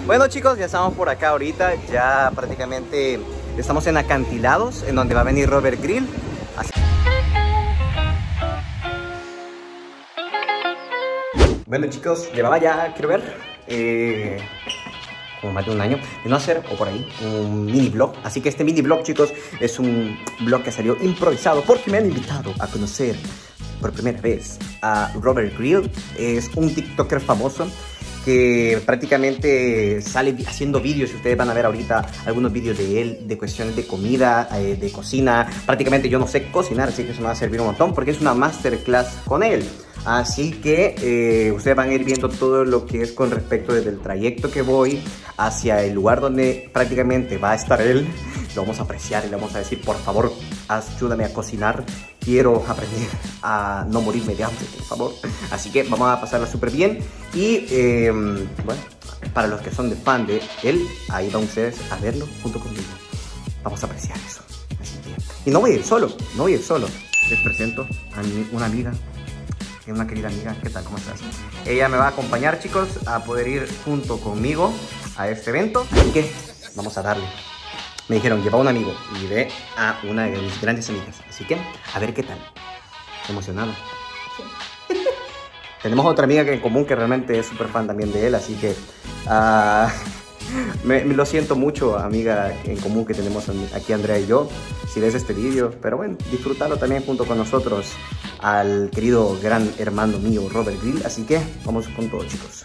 Bueno chicos, ya estamos por acá ahorita, ya prácticamente estamos en Acantilados, en donde va a venir Robert Grill. Así... Bueno chicos, llevaba ya, quiero ver, como más de un año de no hacer, o por ahí, un mini vlog. Así que este mini vlog chicos es un vlog que salió improvisado porque me han invitado a conocer por primera vez a Robert Grill. Es un TikToker famoso que prácticamente sale haciendo vídeos, y ustedes van a ver ahorita algunos vídeos de él, de cuestiones de comida, de cocina. Prácticamente yo no sé cocinar, así que eso me va a servir un montón porque es una masterclass con él. Así que ustedes van a ir viendo todo lo que es con respecto desde el trayecto que voy hacia el lugar donde prácticamente va a estar él. Lo vamos a apreciar y le vamos a decir, por favor, ayúdame a cocinar. Quiero aprender a no morirme de hambre, por favor. Así que vamos a pasarla súper bien. Y bueno, para los que son de fan de él, ahí van ustedes a verlo junto conmigo. Vamos a apreciar eso. Así que... Y no voy a ir solo, no voy a ir solo. Les presento a una amiga, una querida amiga. ¿Qué tal? ¿Cómo estás? Ella me va a acompañar, chicos, a poder ir junto conmigo a este evento. Así que vamos a darle. Me dijeron, lleva a un amigo, y llevé a una de mis grandes amigas. Así que, a ver qué tal. Emocionado. Sí. Tenemos otra amiga en común que realmente es súper fan también de él, así que... me lo siento mucho, amiga en común que tenemos aquí, Andrea y yo, si ves este vídeo. Pero bueno, disfrutarlo también junto con nosotros al querido gran hermano mío, Robert Grill. Así que, vamos con todo, chicos.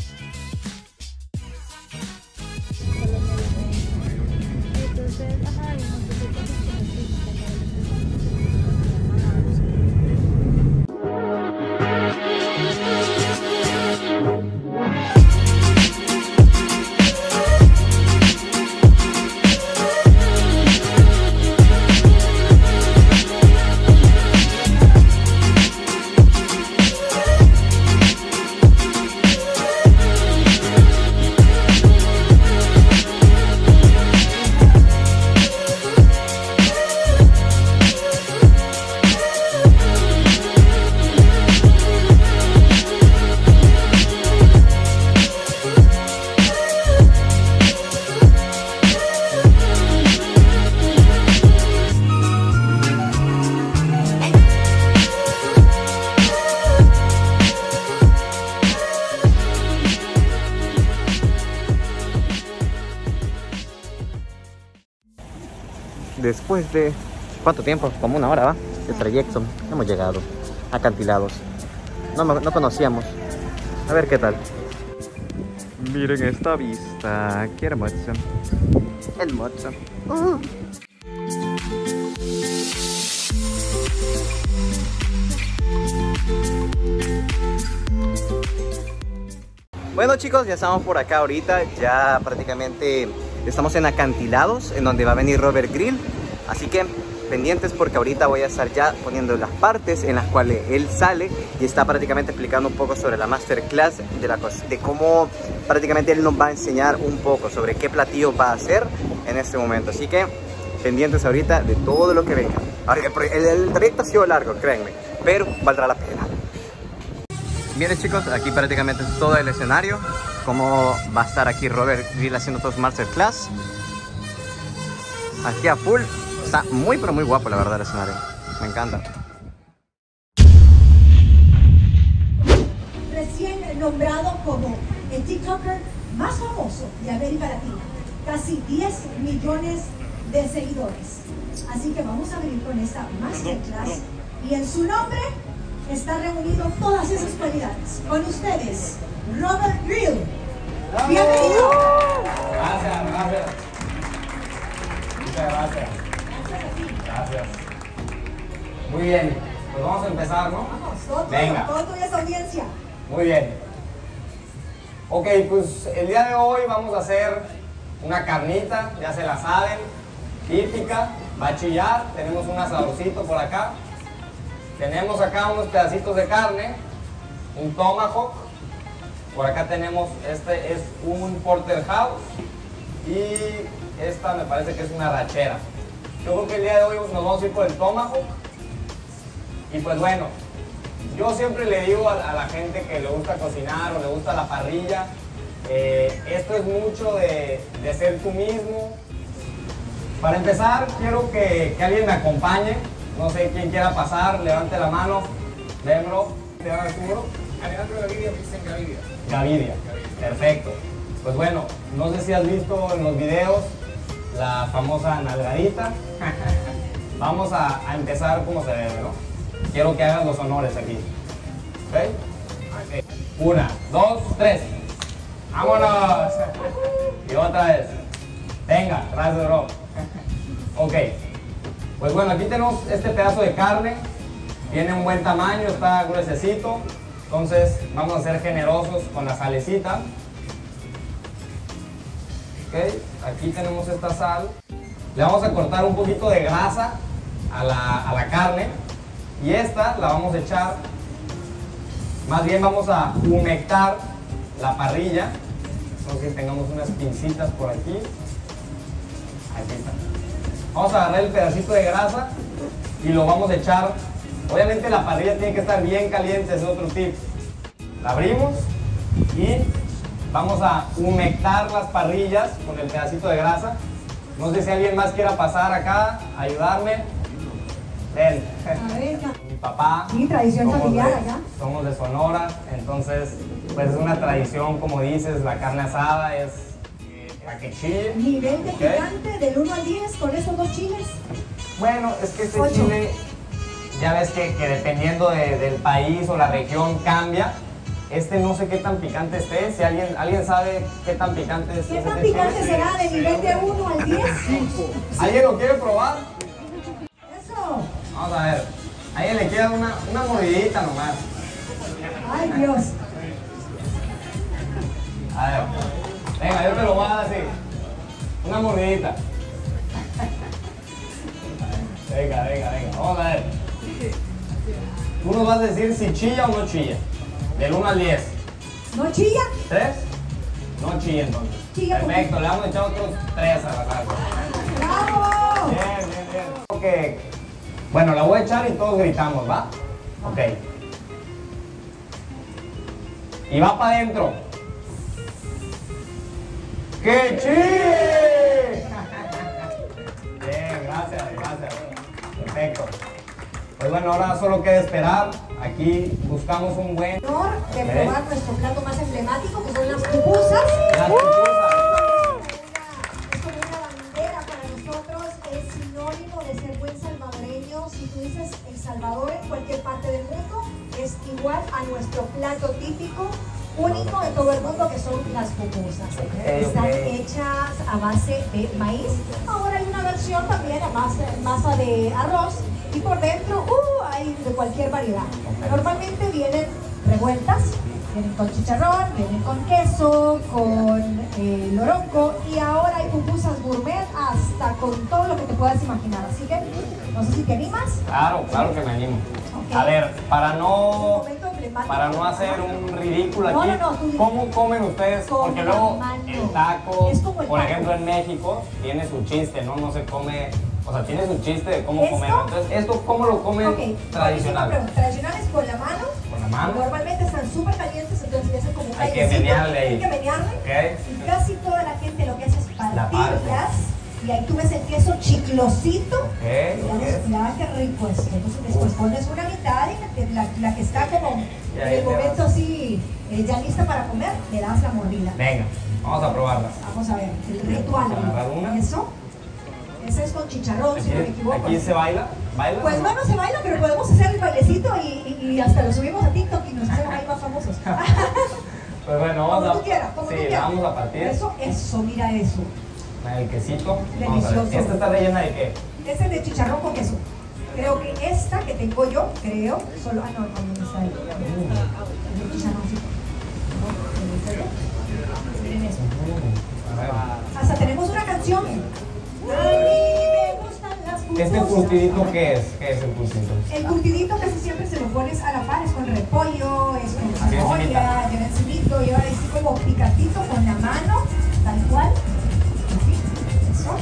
Después de... ¿cuánto tiempo? Como una hora, ¿va? De trayecto. Hemos llegado a Acantilados. No conocíamos. A ver qué tal. Miren esta vista. Qué hermoso. Hermoso. Bueno chicos, ya estamos por acá ahorita. Ya prácticamente estamos en Acantilados, en donde va a venir Robert Grill. Así que pendientes porque ahorita voy a estar ya poniendo las partes en las cuales él sale y está prácticamente explicando un poco sobre la masterclass de cómo prácticamente él nos va a enseñar un poco sobre qué platillo va a hacer en este momento. Así que pendientes ahorita de todo lo que venga. El trayecto ha sido largo, créanme, pero valdrá la pena. Miren chicos, aquí prácticamente es todo el escenario. Cómo va a estar aquí Robert Grill haciendo todos masterclass. Aquí a full. Está muy pero muy guapo la verdad el escenario. Me encanta. Recién nombrado como el TikToker más famoso de América Latina. Casi 10 millones de seguidores. Así que vamos a abrir con esta masterclass. Y en su nombre está reunido todas esas cualidades. Con ustedes, Robert Grill. ¡Bienvenido! Gracias, gracias. Muchas gracias. Gracias. Muy bien, pues vamos a empezar, ¿no? Vamos, venga. Todo tuya esa audiencia. Muy bien. Ok, pues el día de hoy vamos a hacer una carnita, ya se la saben, típica, va a chillar. Tenemos un asadorcito por acá. Tenemos acá unos pedacitos de carne, un tomahawk. Por acá tenemos, este es un porterhouse y esta me parece que es una rachera. Yo creo que el día de hoy nos vamos a ir por el tomahawk. Y pues bueno, yo siempre le digo a la gente que le gusta cocinar o le gusta la parrilla, Esto es mucho de ser tú mismo. Para empezar, quiero que alguien me acompañe. No sé quién quiera pasar, levante la mano. Ven, bro. ¿Te llamas tú, bro? Alejandro Gavidia, me dicen Gavidia. Gavidia. Perfecto. Pues bueno, no sé si has visto en los videos la famosa nalgadita. Vamos a empezar como se debe, ¿no? Quiero que hagas los honores aquí. ¿Ok? 1, 2, 3. ¡Vámonos! Y otra vez. Venga, gracias, bro. Ok. Pues bueno, aquí tenemos este pedazo de carne. Tiene un buen tamaño, está gruesecito. Entonces vamos a ser generosos con la salecita. Ok, aquí tenemos esta sal. Le vamos a cortar un poquito de grasa a la carne. Y esta la vamos a echar, más bien vamos a humectar la parrilla. Entonces tengamos unas pincitas por aquí. Aquí está. Vamos a agarrar el pedacito de grasa y lo vamos a echar. Obviamente la parrilla tiene que estar bien caliente, es otro tip. La abrimos y vamos a humectar las parrillas con el pedacito de grasa. No sé si alguien más quiera pasar acá, ayudarme. Ven. A ver, Mi papá. sí, tradición familiar acá. Somos de Sonora, entonces pues es una tradición, como dices, la carne asada es para que chille. Nivel de ¿Ok? picante del 1 al 10 con estos dos chiles. Bueno, es que este 8. chile, ya ves que dependiendo del país o la región cambia. Este no sé qué tan picante esté. Si alguien sabe qué tan picante es ¿Qué este tan chile. picante será de nivel de 1 al 10? ¿Alguien lo quiere probar? Eso. Vamos a ver. ¿Alguien le quiere una mordidita nomás? Ay, Dios. A ver. Venga, yo te lo voy a dar así. Una mordidita. Venga. Vamos a ver. Tú nos vas a decir si chilla o no chilla. Del 1 al 10. ¿No chilla? 3. No chilla entonces. Chilla Perfecto, le vamos a echar otros 3 a la salsa. ¡Bravo! Bien. Ok. Bueno, la voy a echar y todos gritamos, ¿va? Ok. Y va para adentro. ¡Que chille! Bien, gracias. Perfecto. Pues bueno, ahora solo queda esperar. Aquí buscamos un buen... Honor de Ok. probar nuestro plato más emblemático, que son las pupusas. Las pupusas. Es como una bandera para nosotros, es sinónimo de ser buen salvadoreño. Si tú dices El Salvador en cualquier parte del mundo, es igual a nuestro plato típico, único en todo el mundo, que son las pupusas. Están hechas a base de maíz. Ahora hay una versión también a masa de arroz. Y por dentro hay de cualquier variedad. Normalmente vienen revueltas, vienen con chicharrón, vienen con queso, con loronco, y ahora hay pupusas gourmet hasta con todo lo que te puedas imaginar. Así que no sé si te animas. Claro que me animo. Ok. A ver, para Un no momento emblemático. hacer un ridículo No, aquí, no, tú di- ¿cómo comen ustedes? Con Porque la luego mano. el taco, Es como el por taco. ejemplo en México, tiene su chiste, ¿no? No se come, o sea, tiene su chiste de cómo ¿Esto? comerlo. Entonces, ¿esto cómo lo comen Ok, tradicional? Tradicionales con la mano. ¿Con la mano? Normalmente están súper calientes, entonces le hacen como un Hay que callecito. menearle ahí. Hay que menearle. Ok. Y casi toda la gente lo que hace es La parte. partirlas. Y ahí tú ves el queso chiclosito. Ok. Mira qué rico esto. Entonces después pones una mitad y la que está como Y en ahí el te momento vas. así ya lista para comer, le das la mordida. Venga, vamos a probarla. Vamos a ver, el ritual. Vamos a agarrar una. Eso. Ese es con chicharrón, si no me equivoco. Aquí se baila. ¿Baila? Pues no se baila, pero podemos hacer el bailecito y hasta lo subimos a TikTok y nos hacemos ahí más famosos. Pues bueno, vamos Como a... tú quieras, como tú sí, la quieras. vamos a partir. Eso, mira eso. El quesito. Vamos a ver. Delicioso. ¿Esta está rellena de qué? Ese es de chicharrón con queso. Creo que esta que tengo yo, solo... Ah, no está ahí. Es de chicharroncito. Miren eso. A ver. Hasta tenemos una canción. A mí me gustan las pupusas. ¿Este curtidito qué es? ¿Qué es el curtidito? El curtidito casi siempre se lo pones a la par, es con repollo, es con Así cebolla, encimita. lleva encimito, lleva así como picatito con la mano, tal cual. Así, eso.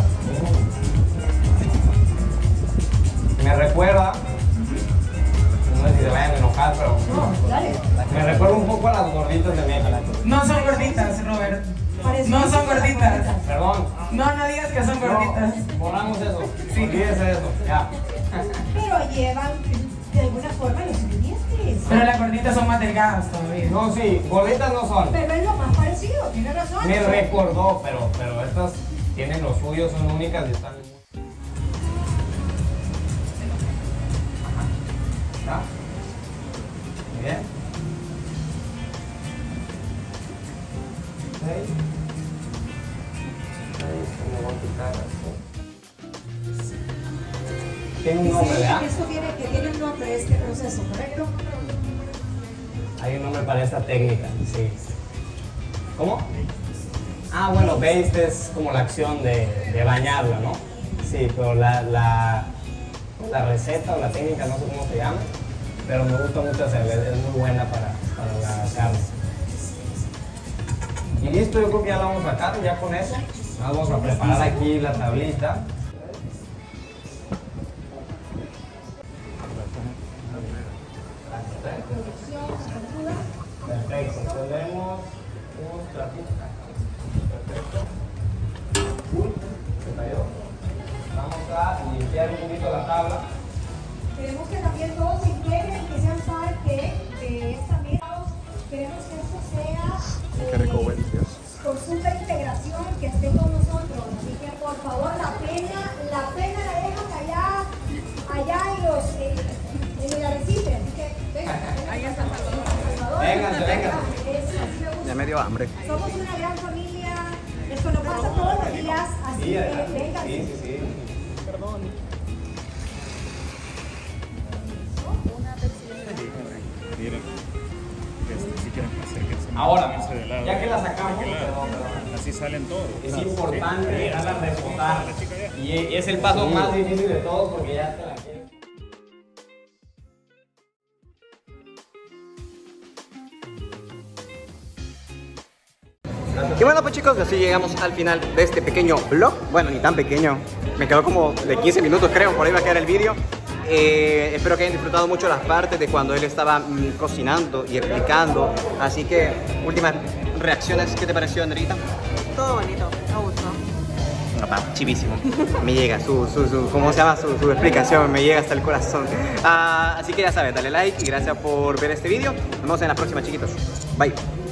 Me recuerda, no sé si se vayan a enojar, pero No, dale. me recuerda un poco a las gorditas de México. No son gorditas, Robert. son gorditas. Perdón. No digas que son gorditas. No, borramos eso. Sí. Olvídese de eso. Ya. Pero llevan de alguna forma los ingredientes. Pero las gorditas son más delgadas todavía. No, sí, gorditas no son. Pero es lo más parecido, tiene razón. Me recordó, pero estas tienen lo suyo, son únicas y están muy... ¿Ya? Muy bien. Ok. Me voy a quitar esto. Tiene un nombre, ¿verdad? Esto que tiene un nombre, este proceso, ¿correcto? Hay un nombre para esta técnica, sí. ¿Cómo? Ah, bueno, baste es como la acción de bañarla, ¿no? Sí, pero la receta o la técnica, no sé cómo se llama, pero me gusta mucho hacerla, es muy buena para la carne. Y listo, yo creo que ya la vamos a sacar, ya con eso. Vamos a preparar aquí la tablita. Perfecto, tenemos unos tratitos. Perfecto. Se cayó. Vamos a limpiar un poquito la tabla. Queremos que también todos se integren y que sean parte de esta mesa. Queremos que esto sea con súper integración, que esté con nosotros. Así que por favor, la pena la dejan allá en el arrecife. Así que vengan. Ahí está Salvador. Vénganse. Ya me dio hambre. Somos una gran familia. Esto no pasa todos los días, así Sí, que vengan. sí. Miren, si quieren acérquense. Ahora, de lado. ya que la sacamos, Claro. perdón. Así salen todos. Es importante dejarla reposar. Y es el paso más difícil de todos porque ya te la quieres. Y bueno, pues chicos, así llegamos al final de este pequeño vlog. Bueno, ni tan pequeño, me quedó como de 15 minutos creo, por ahí va a quedar el vídeo. Espero que hayan disfrutado mucho las partes de cuando él estaba cocinando y explicando. Así que, últimas reacciones, ¿qué te pareció, Andreita? Todo bonito, me gustó. No, chivísimo. Me llega ¿cómo se llama? Su explicación, me llega hasta el corazón. Así que ya sabes, dale like y gracias por ver este vídeo. Nos vemos en la próxima, chiquitos. Bye.